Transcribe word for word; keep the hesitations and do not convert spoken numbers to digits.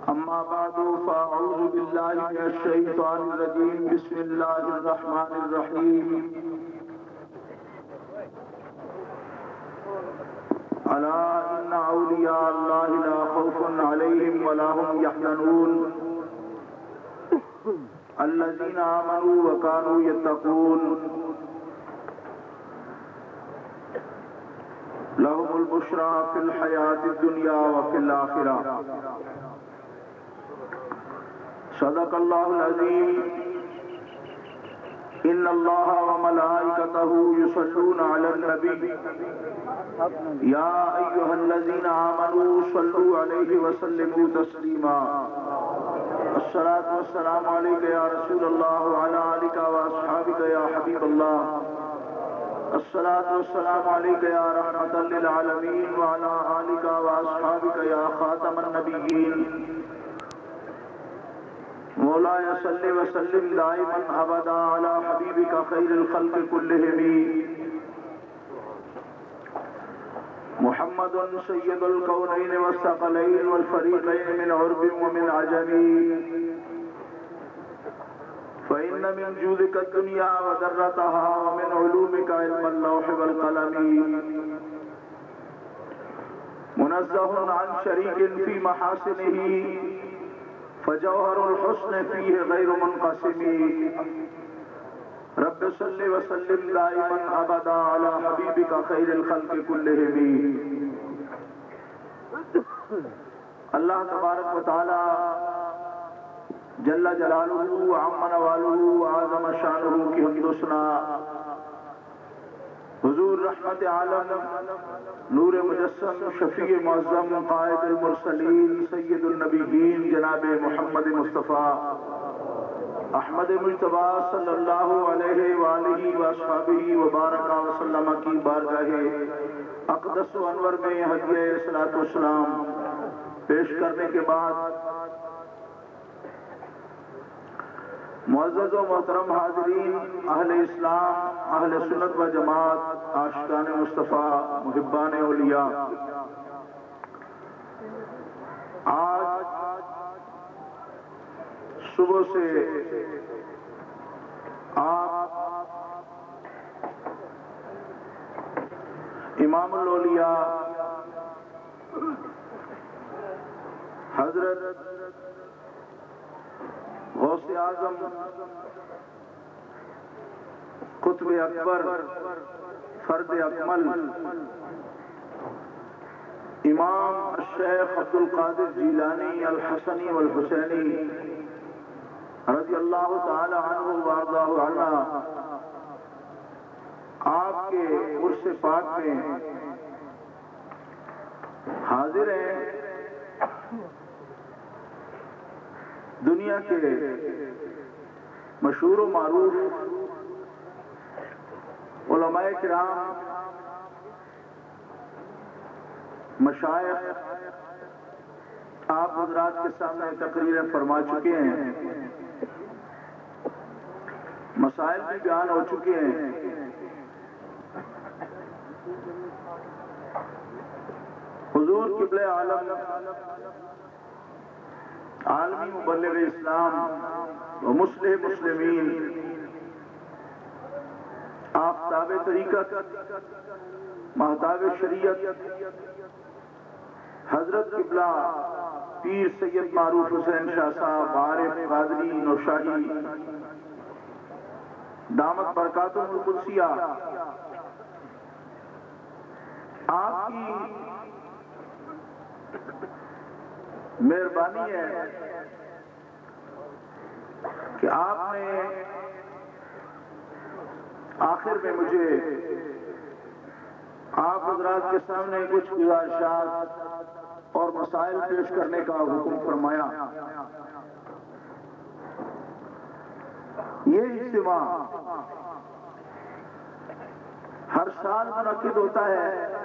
أما بعد فأعوذ بالله من الشيطان الرجيم بسم الله الرحمن الرحيم ألا إن أولياء الله لا خوف عليهم ولا هم يحزنون الذين آمنوا وكانوا يتقون لهم البشرى في الحياة الدنيا وفي الآخرة صدق الله العظيم إن الله وملائكته يصلون على النبي يا أيها الذين آمنوا صلوا عليه وسلموا تسليما الصلاة والسلام عليك يا رسول الله وعلى آلك وأصحابك يا حبيب الله الصلاة والسلام عليك يا رحمة للعالمين وعلى آلك وأصحابك يا خاتم النبيين مولاي صل وسلم دائما أبدا على حبيبك خير الخلق كلهم محمد سيد الكونين والثقلين والفريقين من عرب ومن عجم فإن من جودك الدنيا وذرتها ومن علومك علم اللوح والقلم منزه عن شريك في محاسنه فجوهر الحسن فيه غير منقسم رب صل وسلم دائما ابدا على حبيبك خير الخلق كلهم اللہ تبارک و تعالی جل جلالہ وعم نوالہ وعظم شانہ کی حمد و ثنا حضور رحمت عالم نور مجسم شفیع معظم قائد المرسلین سید النبیین جناب محمد مصطفیٰ احمد مجتبیٰ صلی اللہ علیہ وآلہ وآصحابہ وبارک وسلم کی بارگاہ اقدس و انور میں ہدیہ صلاۃ والسلام پیش کرنے کے بعد معزز و محترم حاضرین، اہل اسلام، اہل سنت و جماعت، عاشقان مصطفیٰ، محبان اولیاء، آج صبح سے آپ امام الاولیاء حضرت غوث اعظم قطب اکبر فرد اکمل امام الشیخ عبد القادر جیلانی الحسنی والحسینی رضی اللہ تعالی عنہ وارضاہ عنہ آپ کے عرس پاک میں حاضر ہیں۔ دنیا کے مشہور و معروف علماء کرام، مشائخ آپ حضرات کے سامنے تقریریں فرما چکے ہیں، مسائل بھی بیان ہو چکے ہیں۔ حضور قبلہ عالم عالمی مبلغ اسلام و مصلح مسلمین، آفتاب طریقت، مہتاب شریعت، حضرت قبلہ پیر سید معروف حسین شاہ صاحب عارف قادری نوشاہی دامت برکاتہ القدسیہ، آپ کی مہربانی ہے کہ آپ نے آخر میں مجھے آپ حضرات کے سامنے کچھ گزارشات اور مسائل پیش کرنے کا حکم فرمایا۔ یہ اجتماع ہر سال منعقد ہوتا ہے